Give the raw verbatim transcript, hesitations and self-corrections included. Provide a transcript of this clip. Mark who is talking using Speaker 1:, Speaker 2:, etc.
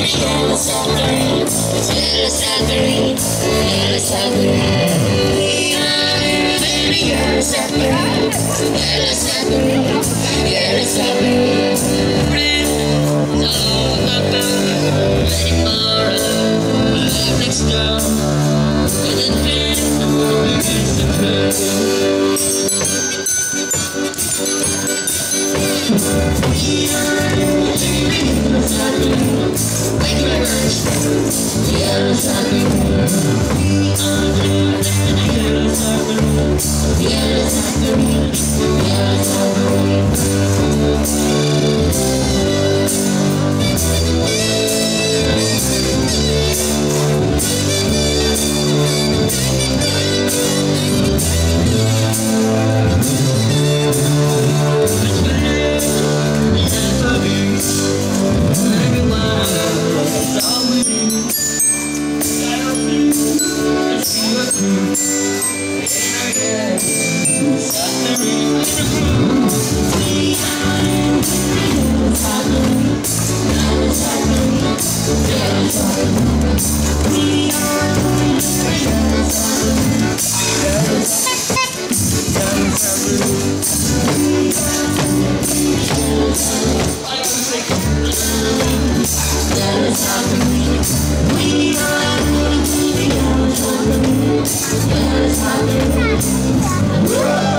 Speaker 1: Yellow submarine, yellow submarine, yellow submarine. We are in a yellow submarine, yellow submarine, yellow submarine. Friends all about waiting for a love next door. With a dream of the we are in a yellow submarine. Wake me up, yellow submarine. We are in a yellow submarine, yellow submarine, yellow submarine. We are